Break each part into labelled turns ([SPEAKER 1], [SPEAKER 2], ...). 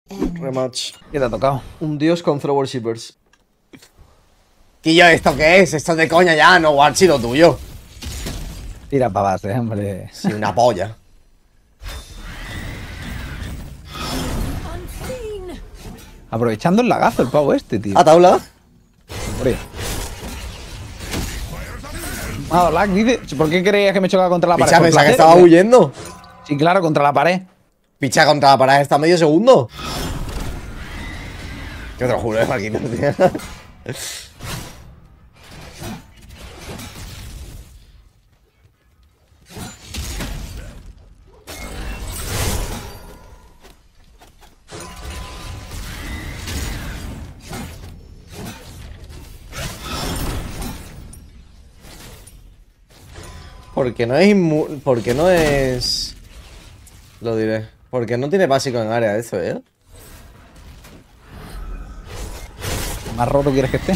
[SPEAKER 1] Rematch.
[SPEAKER 2] ¿Qué te ha tocado?
[SPEAKER 1] Un dios con Throw Worshippers.
[SPEAKER 3] Tío, ¿esto qué es? Esto es de coña ya, no, Warchi, lo tuyo.
[SPEAKER 2] Tira pavas, hombre.
[SPEAKER 3] Sí, una polla.
[SPEAKER 2] Aprovechando el lagazo el pavo este, tío.
[SPEAKER 1] ¿A tabla?
[SPEAKER 2] Hombre. Ah, lag, dice. ¿Por qué creías que me chocaba contra la pared?
[SPEAKER 3] Picha,
[SPEAKER 2] ¿Por
[SPEAKER 3] pensaba que
[SPEAKER 2] placer,
[SPEAKER 3] estaba
[SPEAKER 2] o qué?
[SPEAKER 3] huyendo.
[SPEAKER 2] Sí, claro, contra la pared.
[SPEAKER 3] Picha contra la pared está medio segundo. Yo te lo juro, Marquito, tío. Porque no es porque no es... Lo diré. Porque no tiene básico en área eso, ¿eh?
[SPEAKER 2] ¿Más roto quieres que esté?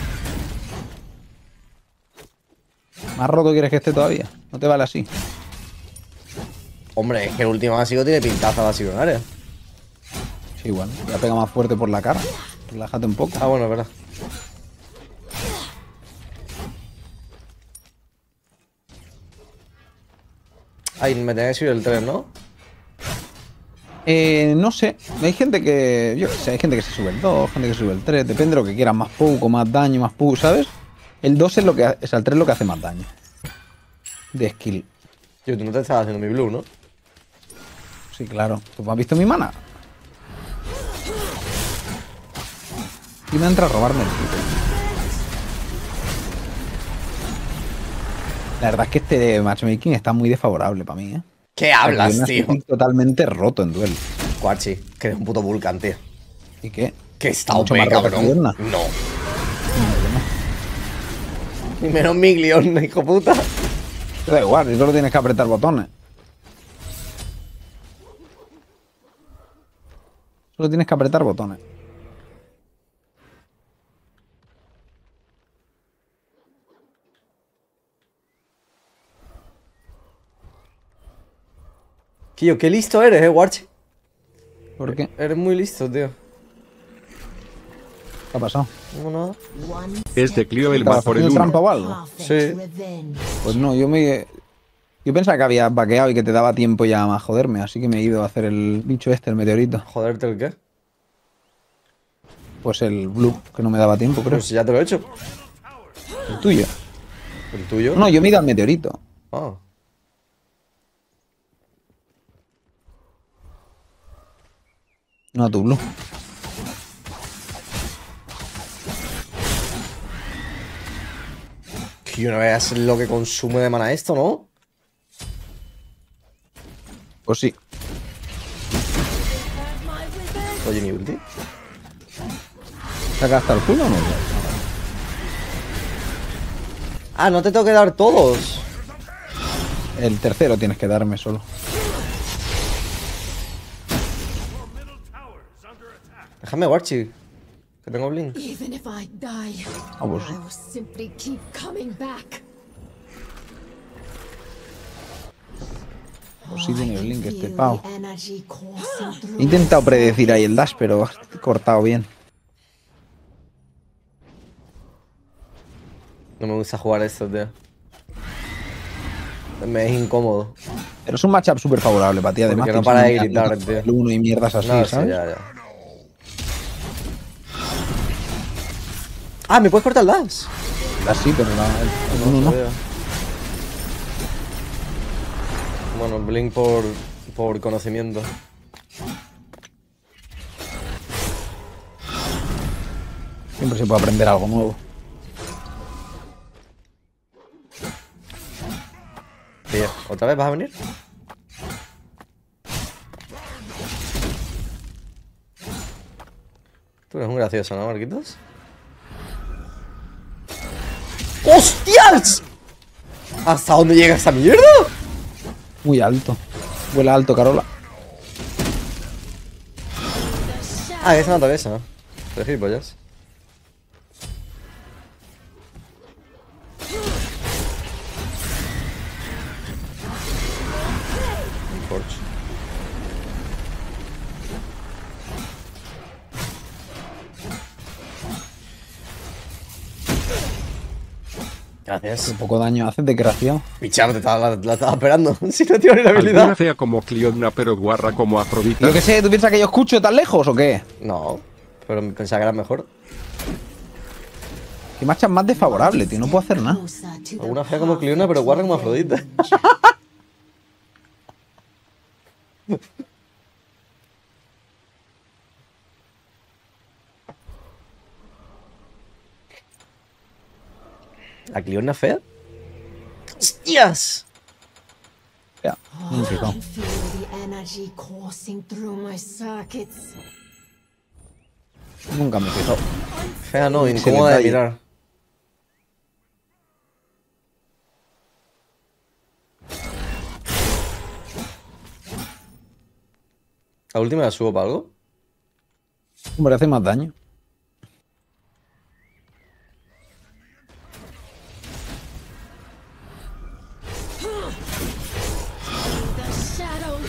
[SPEAKER 2] ¿Más roto quieres que esté todavía? No te vale así.
[SPEAKER 3] Hombre, es que el último básico tiene pintaza básico en área.
[SPEAKER 2] Sí, igual. Ya pega más fuerte por la cara. Relájate un poco.
[SPEAKER 3] Ah, bueno, es verdad. Ay, me tenía que subir el 3, ¿no?
[SPEAKER 2] No sé. Hay gente que... Yo qué sé, hay gente que se sube el 2, gente que sube el 3. Depende de lo que quieras. Más poco, más daño, más poco, ¿sabes? El 2 es lo que... Es el 3 lo que hace más daño. De skill.
[SPEAKER 3] Tío, tú no te estabas haciendo mi blue, ¿no?
[SPEAKER 2] Sí, claro. ¿Tú has visto mi mana? Y me entra a robarme el puto. La verdad es que este matchmaking está muy desfavorable para mí, ¿eh?
[SPEAKER 3] ¿Qué hablas,
[SPEAKER 2] Porque yo
[SPEAKER 3] tío?
[SPEAKER 2] estoy totalmente roto en duelo.
[SPEAKER 3] Quachi, que eres un puto Vulcan, tío.
[SPEAKER 2] ¿Y qué?
[SPEAKER 3] Que está
[SPEAKER 2] Mucho
[SPEAKER 3] OP,
[SPEAKER 2] más roto que
[SPEAKER 3] cabrón.
[SPEAKER 2] Diurna.
[SPEAKER 3] No. Ni menos Miglion, hijo puta.
[SPEAKER 2] Te da igual, si solo tienes que apretar botones. Solo tienes que apretar botones.
[SPEAKER 3] Tío, qué listo eres, Warchi.
[SPEAKER 2] ¿Por qué?
[SPEAKER 3] Eres muy listo, tío.
[SPEAKER 2] ¿Qué ha pasado?
[SPEAKER 3] No, nada.
[SPEAKER 4] Este Clio el
[SPEAKER 2] ¿Estabas
[SPEAKER 4] va por el
[SPEAKER 2] haciendo
[SPEAKER 4] 1.
[SPEAKER 2] trampa o algo?
[SPEAKER 3] Sí.
[SPEAKER 2] Pues no, yo pensaba que había vaqueado y que te daba tiempo ya a joderme, así que me he ido a hacer el bicho este, el meteorito.
[SPEAKER 3] Joderte el qué.
[SPEAKER 2] Pues el blue, que no me daba tiempo, creo.
[SPEAKER 3] Pero si ya te lo he hecho.
[SPEAKER 2] El tuyo.
[SPEAKER 3] ¿El tuyo?
[SPEAKER 2] No, yo me he ido al meteorito.
[SPEAKER 3] Ah.
[SPEAKER 2] No a tu blue.
[SPEAKER 3] Tío, no veas lo que consume de mana esto, ¿no?
[SPEAKER 2] Pues sí.
[SPEAKER 3] Oye, mi ulti.
[SPEAKER 2] ¿Saca hasta el culo o no?
[SPEAKER 3] Ah, no te tengo que dar todos.
[SPEAKER 2] El tercero tienes que darme solo.
[SPEAKER 3] Déjame, Warchi. Que tengo blink.
[SPEAKER 5] Even if I die,
[SPEAKER 2] Ah, pues sí.
[SPEAKER 5] I will simply keep coming back.
[SPEAKER 2] Pues sí tiene blink este
[SPEAKER 5] Feel
[SPEAKER 2] pavo.
[SPEAKER 5] the energy coursing through
[SPEAKER 2] He intentado predecir ahí el dash, pero he cortado bien.
[SPEAKER 3] No me gusta jugar esto, tío. Me es incómodo.
[SPEAKER 2] Pero es un matchup súper favorable para ti, además.
[SPEAKER 3] Porque no
[SPEAKER 2] tienes
[SPEAKER 3] para de
[SPEAKER 2] un
[SPEAKER 3] gritar,
[SPEAKER 2] daño
[SPEAKER 3] tío.
[SPEAKER 2] el uno y mierdas así,
[SPEAKER 3] No, sí,
[SPEAKER 2] ¿sabes?
[SPEAKER 3] ya, ya. Ah, ¿me puedes cortar el dash?
[SPEAKER 2] Así, pero el uno no.
[SPEAKER 3] sabía. Bueno, blink por conocimiento.
[SPEAKER 2] Siempre se puede aprender algo nuevo.
[SPEAKER 3] Tío, ¿otra vez vas a venir? Tú eres un gracioso, ¿no, Marquitos? ¡Hostias! ¿Hasta dónde llega esta mierda?
[SPEAKER 2] Muy alto. Vuela alto, Carola.
[SPEAKER 3] Ah, es una atraviesa. Pero gilipollas. Un Forge. Gracias.
[SPEAKER 2] Un poco daño hace, desgraciado.
[SPEAKER 3] Pichar, la estaba esperando. Si no tiene la
[SPEAKER 4] Alguna
[SPEAKER 3] habilidad.
[SPEAKER 4] fea como Cliodna pero guarra como Afrodita.
[SPEAKER 2] Yo qué sé, ¿tú piensas que yo escucho tan lejos o qué?
[SPEAKER 3] No, pero pensaba que era mejor.
[SPEAKER 2] Que marchas más desfavorable, tío. No puedo hacer nada.
[SPEAKER 5] Closer to the
[SPEAKER 3] Alguna fea como Cliona, pero guarra como Afrodita. ¿La Cliona fea? ¡Hostias!
[SPEAKER 2] Ya, ni me he fijado.
[SPEAKER 5] I feel the energy coursing through my circuits.
[SPEAKER 2] Nunca me he fijado.
[SPEAKER 3] Fea no,
[SPEAKER 2] Ese
[SPEAKER 3] incómoda de
[SPEAKER 2] detalle.
[SPEAKER 3] mirar. ¿La última la subo para algo?
[SPEAKER 2] Hombre, hace más daño.
[SPEAKER 5] The shadows.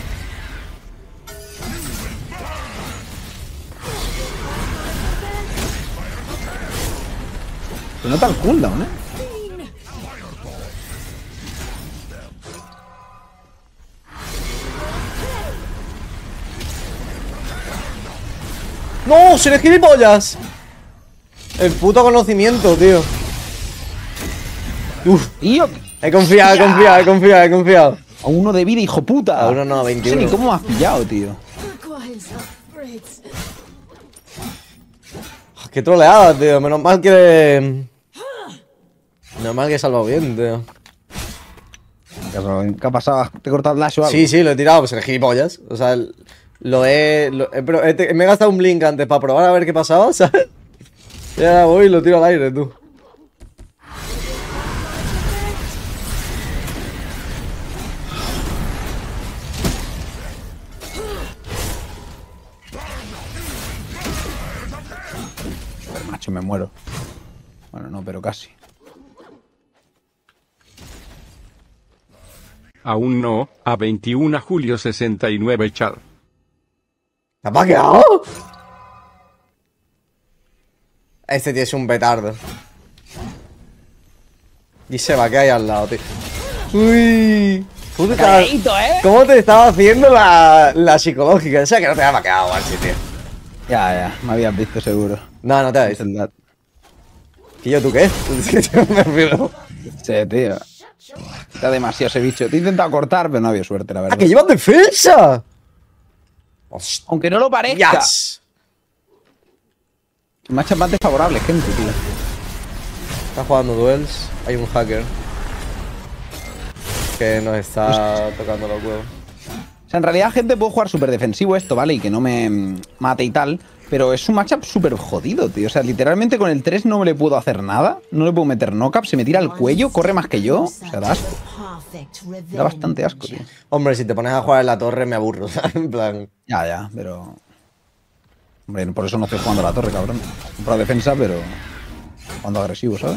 [SPEAKER 2] Se nota el cooldown, ¿eh?
[SPEAKER 3] ¡No! ¡Seré gilipollas! El puto conocimiento, tío. Uf,
[SPEAKER 2] Tío,
[SPEAKER 3] he confiado, he confiado, he confiado, he confiado.
[SPEAKER 2] a uno de vida, hijo puta.
[SPEAKER 3] A uno no, a
[SPEAKER 2] No sé
[SPEAKER 3] 21.
[SPEAKER 2] ni cómo me has pillado, tío.
[SPEAKER 5] Requires upgrades.
[SPEAKER 3] Qué troleada, tío. Menos mal que... Menos mal que he salvado bien, tío.
[SPEAKER 2] ¿Qué ha pasado? ¿Te he cortado el dash o algo?
[SPEAKER 3] Sí, sí, lo he tirado, pues el gilipollas. O sea, me he gastado un blink antes para probar a ver qué pasaba, ¿sabes? Y ahora voy y lo tiro al aire, tú.
[SPEAKER 2] Macho, me muero. Bueno, no, pero casi.
[SPEAKER 4] Aún no, a 21 julio 69 Chad.
[SPEAKER 3] ¿Te has vaqueado? Este tío es un petardo. Y se vaquea ahí al lado, tío. Uy. ¿Cómo te estaba haciendo la psicológica? O sea, que no te había vaqueado, Archie, tío.
[SPEAKER 2] Ya, me habías visto seguro.
[SPEAKER 3] No, no te había
[SPEAKER 2] Es
[SPEAKER 3] visto.
[SPEAKER 2] el dat.
[SPEAKER 3] ¿Y yo tú qué? Es que yo me refiero.
[SPEAKER 2] Sí, tío. Está demasiado ese bicho. Te he intentado cortar, pero no había suerte, la
[SPEAKER 3] ¡Ah,
[SPEAKER 2] verdad.
[SPEAKER 3] que llevas defensa! ¡Hostia!
[SPEAKER 2] Aunque no lo parezca.
[SPEAKER 3] Yes.
[SPEAKER 2] Matches más desfavorables, gente, tío.
[SPEAKER 3] Está jugando duels. Hay un hacker que nos está tocando los huevos.
[SPEAKER 2] O sea, en realidad, gente, puedo jugar súper defensivo esto, ¿vale? Y que no me mate y tal. Pero es un matchup súper jodido, tío. O sea, literalmente con el 3 no le puedo hacer nada. No le puedo meter knock-up. Se me tira al cuello, corre más que yo. O sea, da asco. Da bastante asco, tío.
[SPEAKER 3] Hombre, si te pones a jugar en la torre me aburro, ¿sabes? En plan...
[SPEAKER 2] Ya, pero... Hombre, por eso no estoy jugando a la torre, cabrón. Compro defensa, pero... Jugando agresivo, ¿sabes?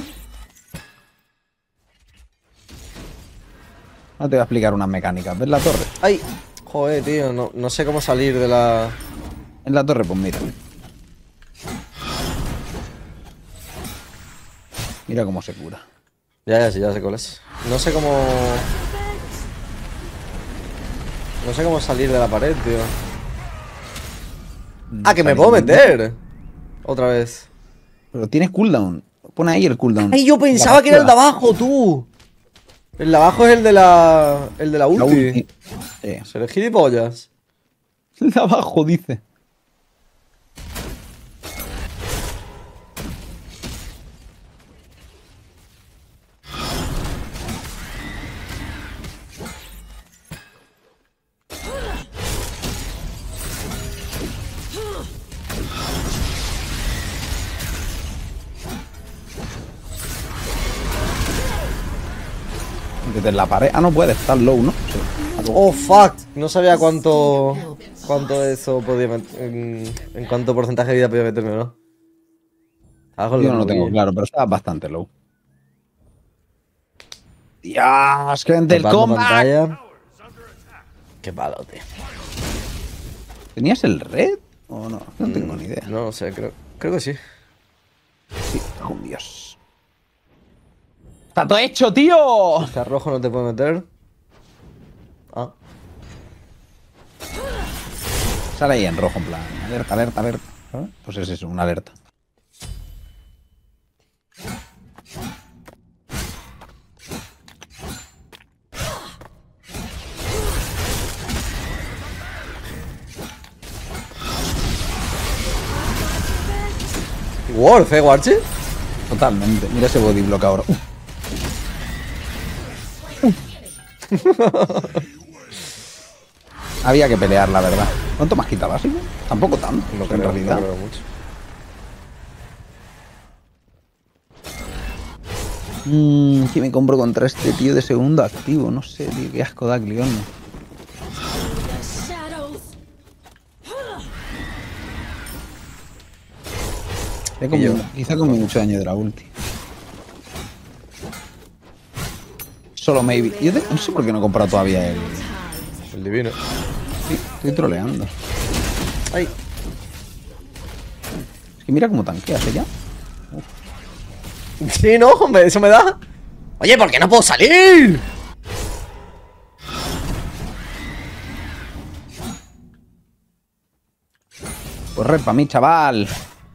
[SPEAKER 2] Ahora te voy a explicar unas mecánicas. ¿Ves la torre?
[SPEAKER 3] ¡Ay! Joder, tío, no sé cómo salir de la...
[SPEAKER 2] En la torre, pues mira. Mira cómo se cura.
[SPEAKER 3] Ya sé cuál es. No sé cómo... No sé cómo salir de la pared, tío. ¡Ah, que me puedo meter! Otra vez.
[SPEAKER 2] Pero tienes cooldown. Pon ahí el cooldown.
[SPEAKER 3] ¡Ay, yo pensaba que era el de abajo, tú! El de abajo es el de la... El de la
[SPEAKER 2] La
[SPEAKER 3] ulti.
[SPEAKER 2] ulti. Sí.
[SPEAKER 3] ¿Seré gilipollas?
[SPEAKER 2] El de abajo, dice. Desde la pared. Ah, no puede estar low, ¿no? Sí.
[SPEAKER 3] Oh, fuck. No sabía cuánto de eso podía en cuánto porcentaje de vida podía meterme, ¿no? Hago
[SPEAKER 2] Yo no lo tengo claro, pero está bastante low. Dios, gente, el combat.
[SPEAKER 3] pantalla. Qué palo, tío.
[SPEAKER 2] ¿Tenías el red? ¿O no? No tengo ni idea.
[SPEAKER 3] No lo sé, creo que sí.
[SPEAKER 2] Sí, un Dios. ¡Está todo hecho, tío!
[SPEAKER 3] Este rojo no te puede meter. Ah.
[SPEAKER 2] Sale ahí en rojo, en plan. Alerta, alerta, alerta. ¿Sabes? Pues es eso, una alerta.
[SPEAKER 3] Worth, Guarchi.
[SPEAKER 2] Totalmente. Mira ese body block ahora. Había que pelear, la verdad. ¿Cuánto más quita básico? Tampoco tanto,
[SPEAKER 3] No
[SPEAKER 2] en realidad.
[SPEAKER 3] creo mucho.
[SPEAKER 2] ¿Qué me compro contra este tío de segundo activo? No sé, tío, qué asco da Cleon.
[SPEAKER 5] Shadows.
[SPEAKER 2] Quizá come mucho daño de la ulti. Solo maybe. No sé por qué no he comprado todavía el...
[SPEAKER 3] El divino.
[SPEAKER 2] Sí, estoy troleando.
[SPEAKER 3] Ay.
[SPEAKER 2] Es que mira cómo tanquea, ¿ya?
[SPEAKER 3] Sí, no, hombre, eso me da. Oye, ¿por qué no puedo salir?
[SPEAKER 2] Pues red para mí, chaval.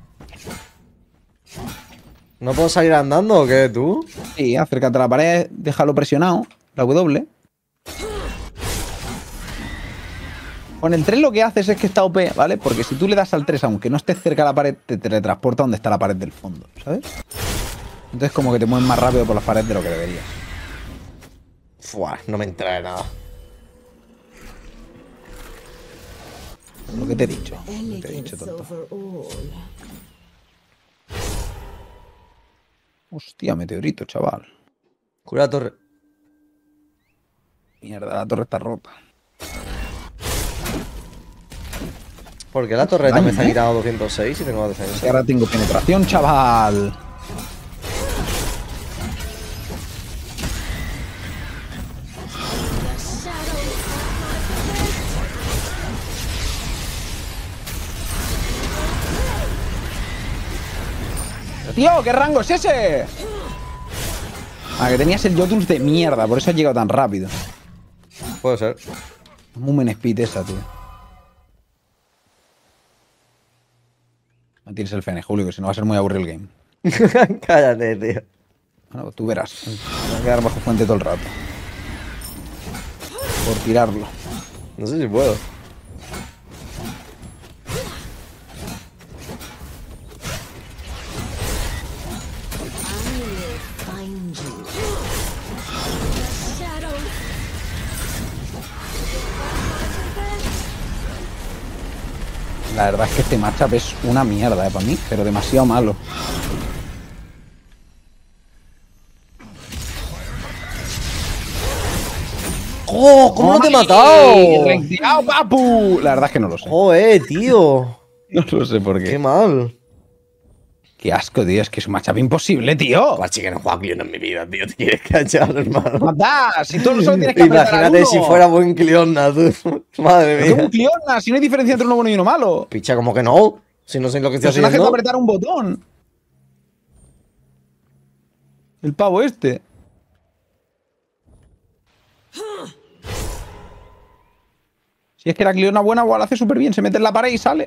[SPEAKER 3] ¿No puedo salir andando o qué, tú?
[SPEAKER 2] Sí, acércate a la pared, déjalo presionado. La W. Con el 3 lo que haces es que está OP, ¿vale? Porque si tú le das al 3, aunque no estés cerca de la pared, te teletransporta donde está la pared del fondo, ¿sabes? Entonces como que te mueves más rápido por las paredes de lo que deberías.
[SPEAKER 3] Fuah, no me entra de nada.
[SPEAKER 2] Lo que te he dicho. Lo que te he dicho,
[SPEAKER 5] Elegance
[SPEAKER 2] tonto.
[SPEAKER 5] over all.
[SPEAKER 2] Hostia, meteorito, chaval.
[SPEAKER 3] Cura la torre.
[SPEAKER 2] Mierda, la torre está rota.
[SPEAKER 3] Porque la torreta
[SPEAKER 2] Daño,
[SPEAKER 3] me está
[SPEAKER 2] ¿eh?
[SPEAKER 3] quitando 206 y tengo
[SPEAKER 2] Y
[SPEAKER 3] defensa.
[SPEAKER 2] ahora tengo penetración, chaval. Tío, ¿qué rango es ese? Ah, que tenías el Jotuns de mierda, por eso has llegado tan rápido.
[SPEAKER 3] Puede ser.
[SPEAKER 2] Movement speed esa, tío. No tienes el Fene, Julio, que si no va a ser muy aburrido el game.
[SPEAKER 3] Cállate, tío.
[SPEAKER 2] Bueno, pues tú verás. Me voy a quedar bajo fuente todo el rato. Por tirarlo.
[SPEAKER 3] No sé si puedo.
[SPEAKER 5] Find you. Shadows.
[SPEAKER 2] La verdad es que este matchup es una mierda, para mí, pero demasiado malo.
[SPEAKER 3] ¡Oh! ¿Cómo no te he matado?
[SPEAKER 2] ¡Reactivado, papu! La verdad es que no lo sé.
[SPEAKER 3] ¡Joder, tío!
[SPEAKER 2] No lo sé por
[SPEAKER 3] ¡Qué
[SPEAKER 2] qué.
[SPEAKER 3] mal!
[SPEAKER 2] Qué asco, tío. Es que es un matchup imposible, tío.
[SPEAKER 3] Guachi, que no juega Cleon en mi vida, tío. Te quieres cachar, hermano.
[SPEAKER 2] Mata, si tú solo tienes que apretar al
[SPEAKER 3] Imagínate
[SPEAKER 2] uno.
[SPEAKER 3] si fuera buen Cleona, tú. Madre
[SPEAKER 2] Pero
[SPEAKER 3] mía.
[SPEAKER 2] un Cleona, si no hay diferencia entre uno bueno y uno malo.
[SPEAKER 3] Picha, como que no. Si no sé lo que
[SPEAKER 2] El
[SPEAKER 3] estoy
[SPEAKER 2] personaje
[SPEAKER 3] haciendo.
[SPEAKER 2] es apretar un botón. El pavo este. Si es que la Cleona buena, igual hace súper bien. Se mete en la pared y sale.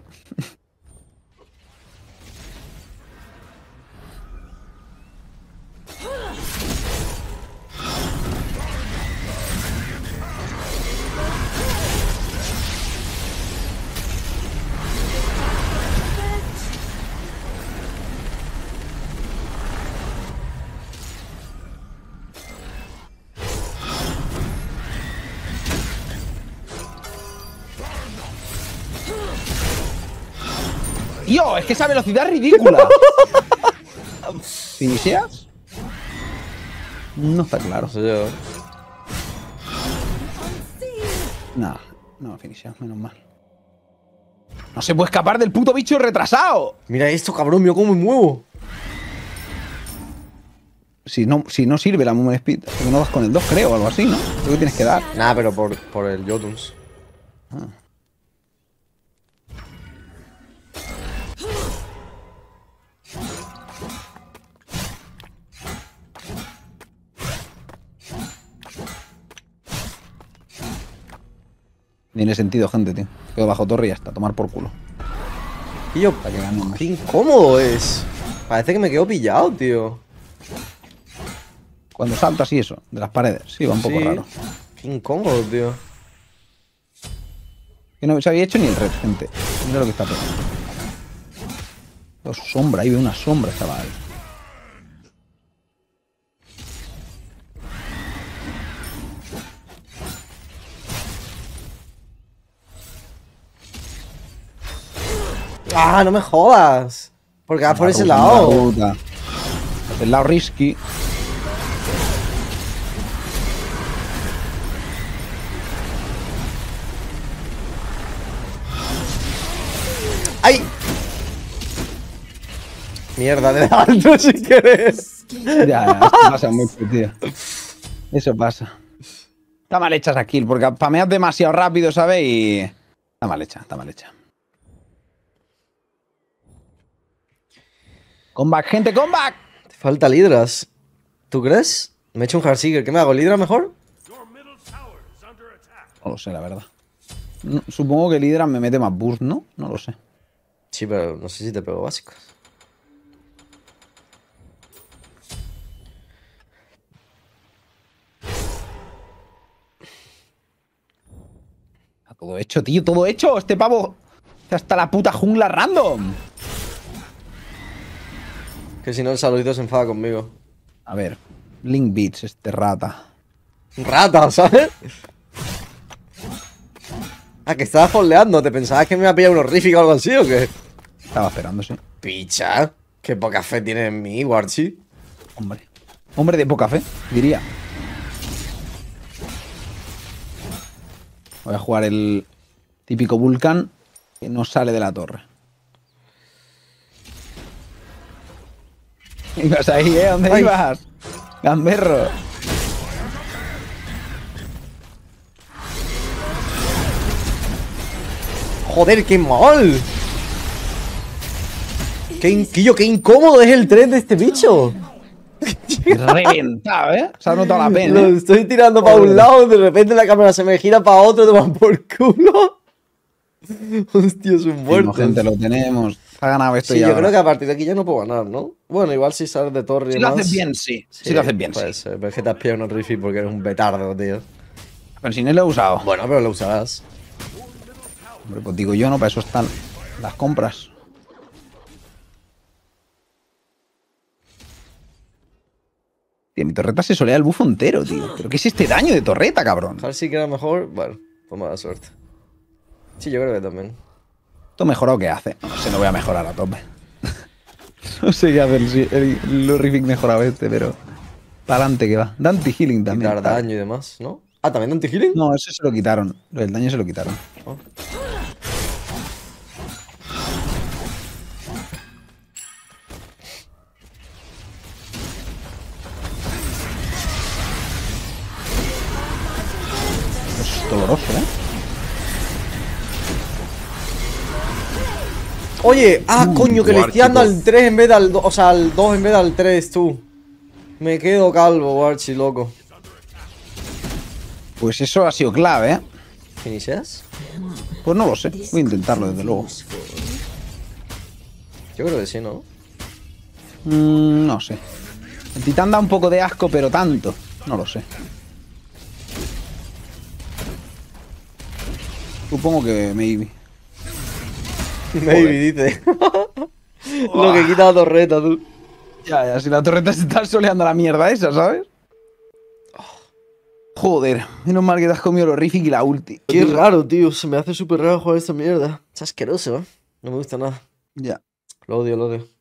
[SPEAKER 2] Tío, es que esa velocidad es ridícula. ¿Finicias? No está claro.
[SPEAKER 3] No sé yo.
[SPEAKER 2] No, no, finicias, menos mal. No se puede escapar del puto bicho retrasado.
[SPEAKER 3] Mira esto, cabrón, mira cómo me muevo.
[SPEAKER 2] Si no sirve la Movement Speed, porque no vas con el 2, creo, o algo así, ¿no? Creo que tienes que dar.
[SPEAKER 3] Nada, pero por el Jotuns.
[SPEAKER 2] Tiene sentido, gente, tío. Quedo bajo torre y ya está. Tomar por culo.
[SPEAKER 3] Y yo,
[SPEAKER 2] Para que gane más.
[SPEAKER 3] qué incómodo es. Parece que me quedo pillado, tío.
[SPEAKER 2] Cuando saltas y eso, de las paredes. Sí, va un poco
[SPEAKER 3] Sí.
[SPEAKER 2] raro.
[SPEAKER 3] Qué incómodo, tío.
[SPEAKER 2] Que no se había hecho ni el red, gente. Mira lo que está pegando. Dos sombras, ahí veo una sombra, chaval.
[SPEAKER 3] ¡Ah, no me jodas! Porque va por ese
[SPEAKER 2] La
[SPEAKER 3] lado.
[SPEAKER 2] ruta. El lado risky.
[SPEAKER 3] ¡Ay! Mierda, le da alto si quieres.
[SPEAKER 2] Ya, esto pasa mucho, tío. Eso pasa. Está mal hecha esa kill, porque spameas demasiado rápido, ¿sabes? Y... Está mal hecha, está mal hecha. Comeback, gente, comeback.
[SPEAKER 3] Te falta Lidras. ¿Tú crees? Me he hecho un Heartseeker. ¿Qué me hago? ¿Lidra mejor?
[SPEAKER 2] No lo sé, la verdad. Supongo que el Hydra me mete más boost, ¿no? No lo sé.
[SPEAKER 3] Sí, pero no sé si te pego básicos.
[SPEAKER 2] Está todo hecho, tío, todo hecho. Este pavo hace hasta la puta jungla random.
[SPEAKER 3] Que si no el saludito se enfada conmigo.
[SPEAKER 2] A ver, Link Beats, este rata.
[SPEAKER 3] Rata, ¿sabes? Ah, que estabas holdeando. ¿Te pensabas que me iba a pillar un horrífico o algo así o qué?
[SPEAKER 2] Estaba esperando, sí.
[SPEAKER 3] Picha. Qué poca fe tiene en mí, Warchi.
[SPEAKER 2] Hombre. Hombre de poca fe, diría. Voy a jugar el típico Vulcan que no sale de la torre. Ibas ahí, ¿eh? ¿Dónde
[SPEAKER 3] Ay.
[SPEAKER 2] ibas? Gamberro.
[SPEAKER 3] Joder, qué mal. Qué incómodo es el tren de este bicho.
[SPEAKER 2] Reventado, ¿eh? Se ha notado la pena.
[SPEAKER 3] Lo
[SPEAKER 2] ¿eh?
[SPEAKER 3] estoy tirando para un lado, de repente la cámara se me gira para otro, te van por culo. Hostia, es un
[SPEAKER 2] Bueno,
[SPEAKER 3] muerto.
[SPEAKER 2] gente, lo tenemos. Ha ganado esto
[SPEAKER 3] Sí,
[SPEAKER 2] ya.
[SPEAKER 3] yo creo que a partir de aquí ya no puedo ganar, ¿no? Bueno, igual si sales de torre y
[SPEAKER 2] Si lo
[SPEAKER 3] demás.
[SPEAKER 2] haces bien, sí. Si lo haces bien,
[SPEAKER 3] puede
[SPEAKER 2] sí.
[SPEAKER 3] ser, pero es que te has pillado un horrific porque eres un betardo, tío.
[SPEAKER 2] Pero si no lo he usado.
[SPEAKER 3] Bueno, pero lo usarás.
[SPEAKER 2] Hombre, pues digo yo, no, para eso están las compras. Tío, mi torreta se solea el bufo entero, tío. ¿Pero qué es este daño de torreta, cabrón?
[SPEAKER 3] A ver si queda mejor. Bueno, pues mala suerte. Sí, yo creo que también.
[SPEAKER 2] ¿Esto mejorado qué hace? No sé, no voy a mejorar a tope. No sé qué hace el horrific mejorado este, pero... Para adelante que va. Da anti-healing también.
[SPEAKER 3] Quitar daño y demás, ¿no? Ah, ¿también de anti-healing?
[SPEAKER 2] No, eso se lo quitaron. El daño se lo quitaron.
[SPEAKER 3] Oh.
[SPEAKER 2] Es doloroso, ¿eh?
[SPEAKER 3] Oye, coño, que le estoy dando al 3 en vez de al 2, o sea, al 2 en vez de al 3, tú. Me quedo calvo, Warchi, loco.
[SPEAKER 2] Pues eso ha sido clave, ¿eh?
[SPEAKER 3] ¿Finishas?
[SPEAKER 2] Pues no lo sé. Voy a intentarlo, desde luego.
[SPEAKER 3] Yo creo que sí, ¿no?
[SPEAKER 2] No sé. El titán da un poco de asco, pero tanto. No lo sé. Supongo que maybe.
[SPEAKER 3] Maybe, dice. Lo que quita la torreta, tú.
[SPEAKER 2] Ya, si la torreta se está soleando la mierda esa, ¿sabes? Joder, menos mal que te has comido el horrific y la ulti.
[SPEAKER 3] Qué raro, tío. Se me hace súper raro jugar esta mierda. Es asqueroso, ¿eh? No me gusta nada.
[SPEAKER 2] Ya.
[SPEAKER 3] Lo odio, lo odio.